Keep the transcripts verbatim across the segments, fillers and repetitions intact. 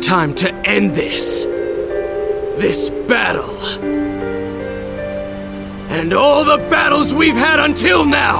time to end this. This battle. And all the battles we've had until now!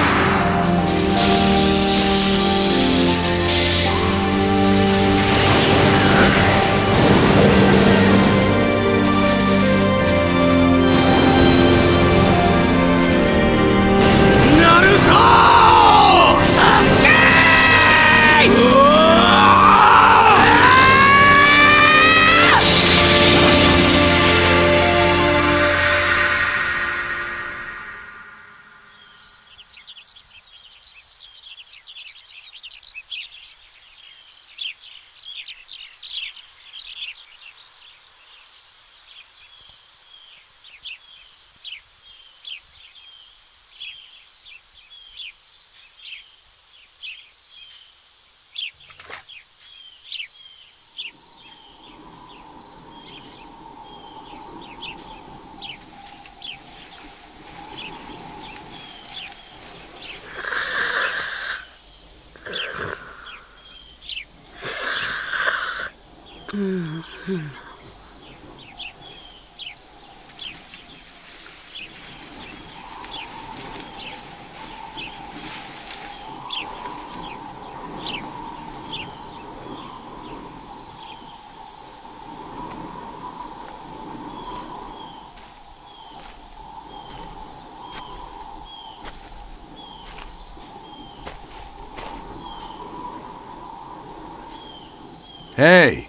Hey!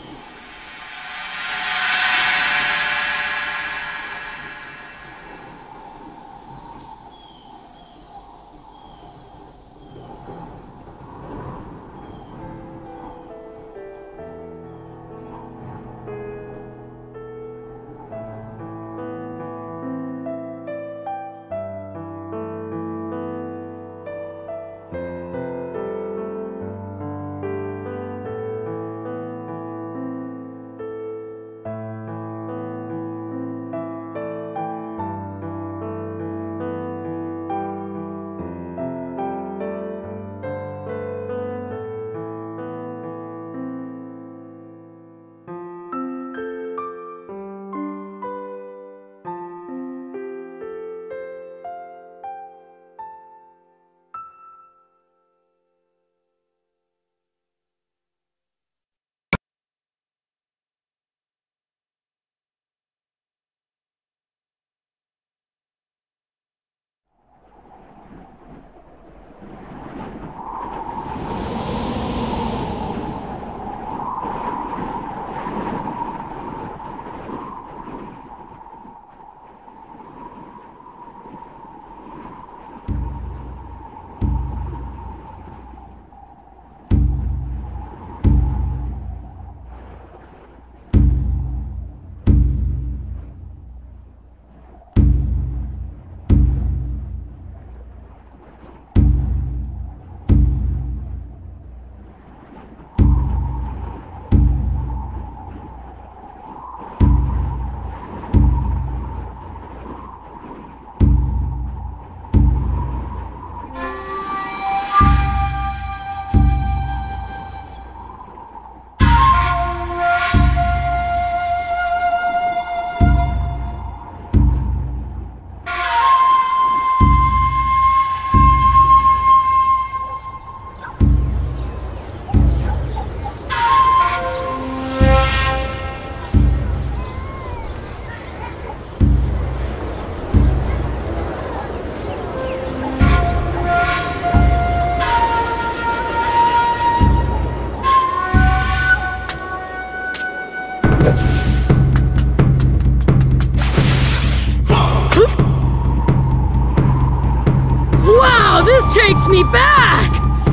Wow, this takes me back!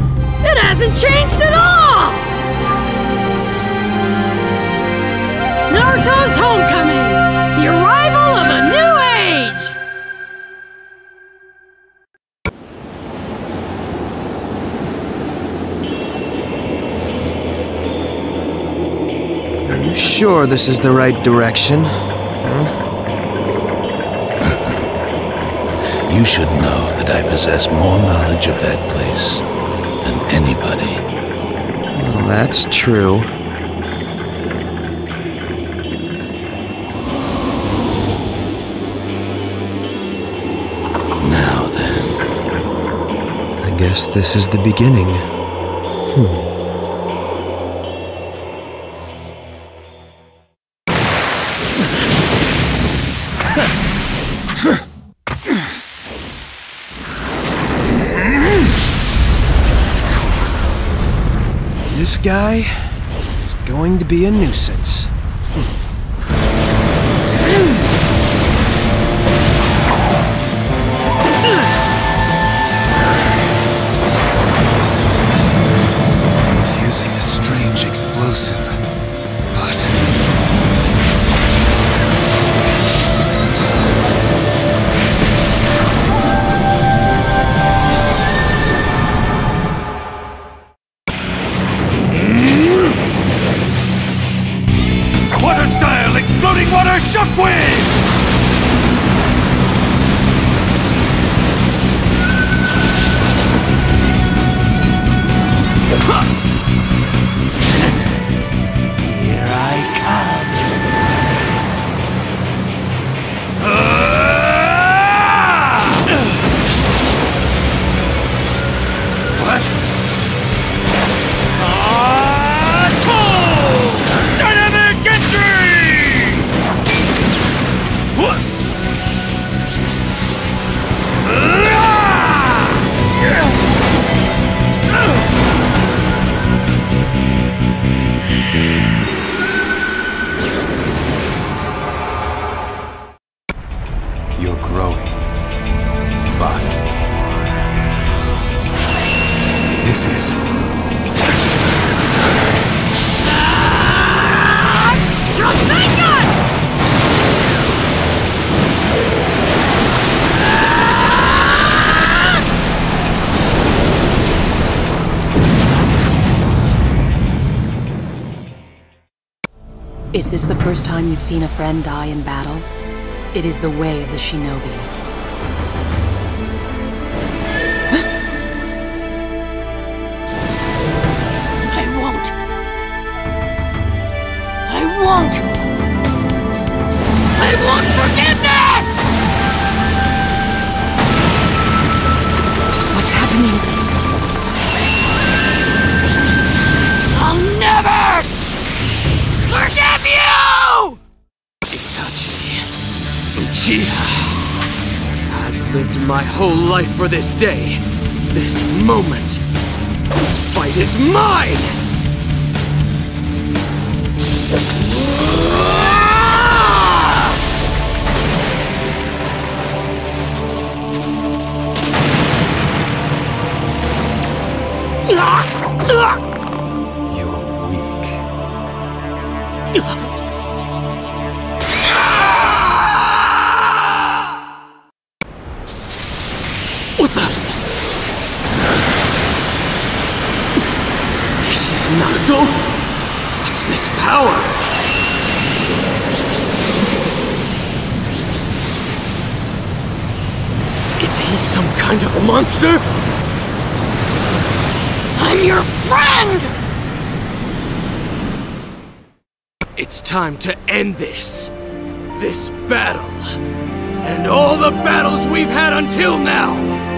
It hasn't changed at all! Naruto's homecoming! The arrival of a new age! Are you sure this is the right direction? Huh? You should know that I possess more knowledge of that place than anybody. Well, that's true. guess this is the beginning. Hmm. This guy is going to be a nuisance. He's using a strange explosive, but... Water style exploding water shockwave! Here I come. What? Dynamic entry! What? You're growing. But... this is... Is this the first time you've seen a friend die in battle? It is the way of the shinobi. I won't. I won't. I won't forget this! What's happening? I'll never forgive you! Uchiha. I've lived my whole life for this day. This moment. This fight is mine! you're weak. What the? This is Naruto? What's this power? Is he some kind of monster? I'm your friend! It's time to end this. This battle. And all the battles we've had until now.